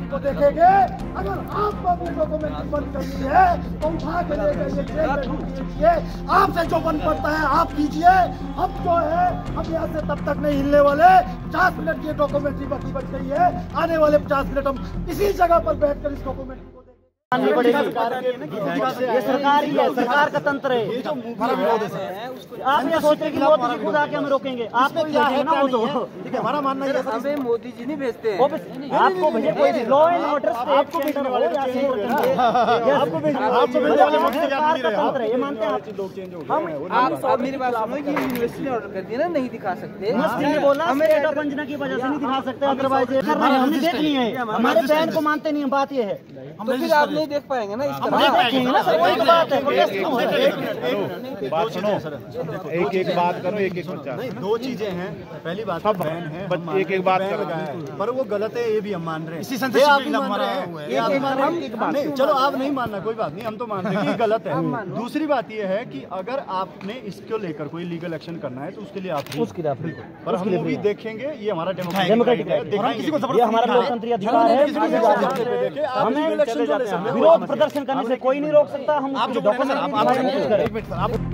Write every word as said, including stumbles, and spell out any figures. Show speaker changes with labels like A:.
A: Documentary को देखेंगे। अगर आपको अपनी डॉक्यूमेंट्री बंद करनी है तो उठा के लेकर ये जेल में ढूंढ लीजिए। आपसे जो बन पड़ता है आप कीजिए। हम जो है हम यहाँ से तब तक नहीं हिलने वाले। पचास मिनट की डॉक्यूमेंट्री बाकी बच गई है। आने वाले पचास मिनट हम इसी जगह पर बैठकर इस डॉक्यूमेंट्री को
B: ये सरकार ही है, सरकार का तंत्र है। आप ये सोच रहे कि मोदी जी खुद आके हमें रोकेंगे? आपको क्या है ना, तो ठीक है हमारा मानना है हमें मोदी जी नहीं भेजते हैं। आपको भेजे कोई लॉ एंड ऑर्डर आपको भेजने वाले आपको भेजने वाले ये मानते हैं आप लोग चेंज हो गए।
C: आप मेरी बात सुनो कि यूनिवर्सिटी ने ऑर्डर कर दिया ना, नहीं दिखा सकते।
B: यूनिवर्सिटी ने बोला हमें डेटा वंचना की वजह से नहीं दिखा सकते, अदरवाइज हमने देखनी है। हमारे बहन को मानते नहीं, बात ये है।
C: तो फिर आप नहीं देख पाएंगे ना, इस तरह
B: देखेंगे ना सर, वही तो बात है।
D: बात सुनो, एक एक बात करो, एक एक
E: नहीं, दो चीजें हैं। पहली बात
D: सब
E: बहन है,
D: बच्चे एक एक बात करो,
E: पर वो गलत है, ये भी हम मान रहे हैं।
D: इसी
E: आप भी मान रहे हैं,
D: ये
E: आप मान रहे हैं। नहीं, चलो आप नहीं मानना, कोई बात नहीं, हम तो मान रहे हैं कि गलत है। दूसरी बात ये है कि अगर आपने इसको लेकर कोई लीगल एक्शन करना है तो उसके लिए आप पर हम भी देखेंगे, ये हमारा डेमोक्रेटिक है।
B: ये हमारा लोकतंत्री अधिकार है। हमें विरोध प्रदर्शन करने से कोई नहीं रोक सकता। हम
D: आप जो
B: डॉक्यूमेंट